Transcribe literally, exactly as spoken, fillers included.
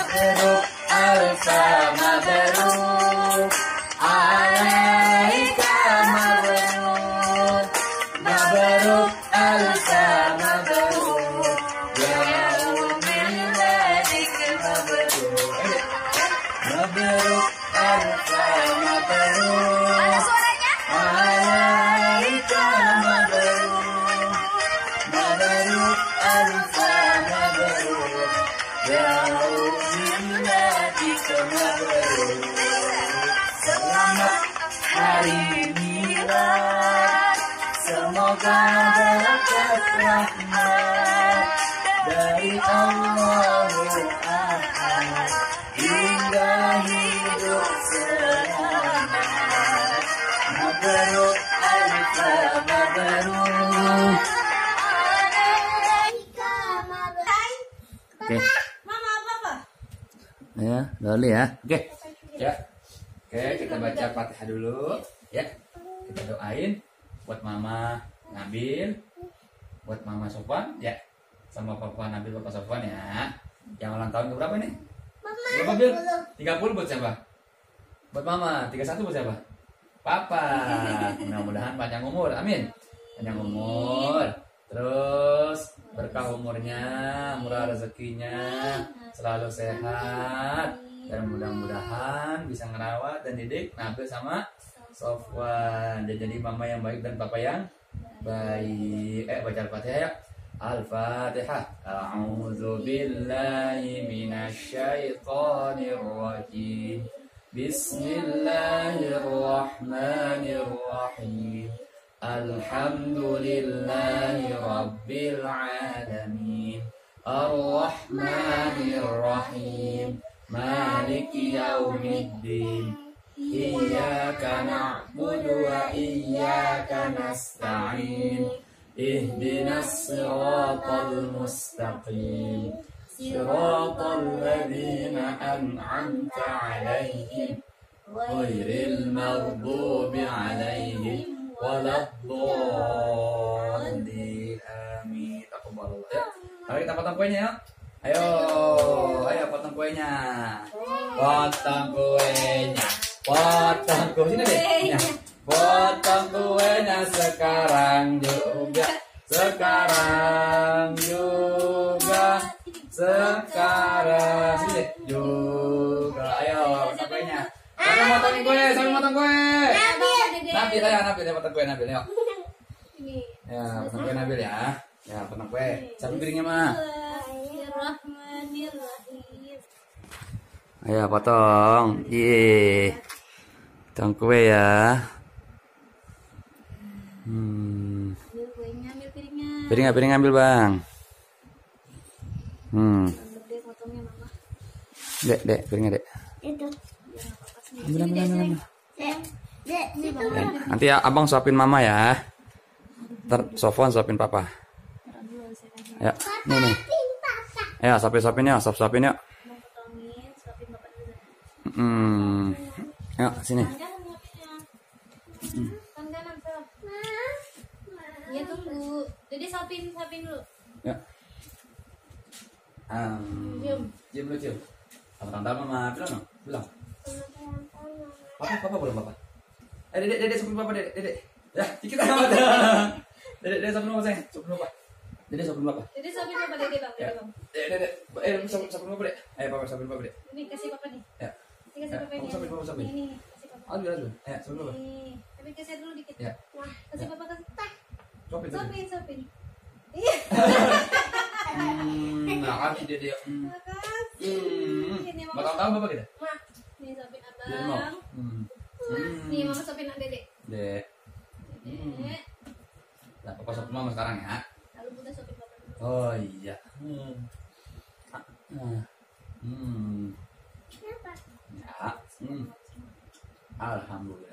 mabruk alfa mabruk alaika mabruk mabruk alfa mabruk yaum miladik mabruk mabruk alfa mabruk alaika mabruk mabruk alfa mabruk yaum miladik mabruk. Selamat hari milad, semoga berkat rahmat dari Allahul Ahad hingga hidup selamat. Mabruk alfa mabruk. Oke. Mama apa? Ya, dulu ya. Oke. Ya. Oke, kita baca Fatihah dulu ya. Kita doain buat Mama Nabil, buat Mama Sofwan ya. Sama Papa Nabil, Papa Sofwan ya. Yang ulang tahun berapa nih? Berapa Bil? tiga puluh buat siapa? Buat Mama. tiga puluh satu buat siapa? Papa. Mudah-mudahan panjang umur. Amin. Panjang umur. Terus berkah umurnya, murah rezekinya, selalu sehat, dan mudah-mudahan bisa ngerawat dan didik Nabil sama Sofwan dan jadi mama yang baik dan papa yang baik. Eh baca Al-Fatihah ya. Al-Fatihah. A'udzu billahi minasyaitonir rajim. Bismillahirrahmanirrahim. Alhamdulillahi rabbil alamin. Ar-Rahmanir Rahim. Maliki yaumiddin. Iyyaka na'budu wa iyyaka nasta'in. Ihdinas siratal mustaqim. Siratal ladzina an'amta 'alaihim ghairil maghdubi 'alaihim waladdallin. Amin. Taqabbalallah ya. Mari kita potong kuenya ya. Ayo, ayo potong kuenya. Potong kuenya. Potong kuenya deh. Potong kuenya sekarang juga. Sekarang juga. Sekarang sini juga. Ayo potong kuenya. Siapa motongin kue? Siapa motong kue? Nabil ya, Nabil ya potong kue Nabil yuk. Ya, potong kue Nabil ya. Ya, potong kue. Siapa piringnya mah? Ayo potong. Ye. Potong kue ya. Hmm. Piring piring ambil bang. Hmm. Dek, dek, piringnya dek. Itu. Ambil, ambil, ambil, ambil. Nanti ya abang suapin mama ya. Ntar Sofwan suapin papa. Ya, nih nih. Ya, suapin suapin ya, suap suapin ya. Hmm. Ya, sini. Ya tunggu. Jadi suapin suapin dulu. Ya. Um, Cium. Cium dulu cium. Selamat ulang tahun mama, bilang dong, bilang. Papa, papa belum papa. Eh, dedek, dedek suapin papa, dedek, dedek. Ya, dikit aja. Dedek, dedek suapin papa sayang, suapin papa. Dedek suapin papa. Jadi suapin papa dede bang, Ya. dede bang. Dedek, dedek, eh, suapin suapin papa dek. Eh, papa suapin papa dek. Ini kasih papa nih. Ya. Ini kasih Ya, papa papa ini. suapin, papa suapin. Ini kasih papa. Ambil, ambil. Eh, suapin papa. Nih, tapi kasih dulu dikit. Ya. Nah, kasih Ya. papa kasih. Tak. Suapin, suapin. Suapin, suapin. Iya. Hmm, makasih dedek. Hmm. Makasih. Hmm. Ini mama. Bakal tahu bapak kita? Mah, nih suapin Jadi mau. abang. Hmm. Nih mama suapin anak dede. Dek. Dede. Nah, papa suapin mama sekarang ya. Lalu Bunda suapin papa dulu. Oh iya. Hmm. Ah, ah. Hmm. Kenapa? Ya. Hmm. Alhamdulillah.